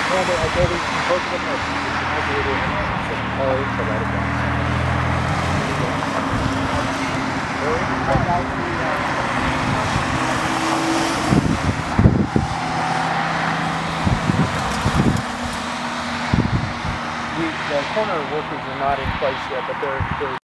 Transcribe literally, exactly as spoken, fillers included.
told her, I told her, both of them that she was going to do it, and she said, oh, so let it go. Right out the, uh, the, the corner workers are not in place yet, but they're, they're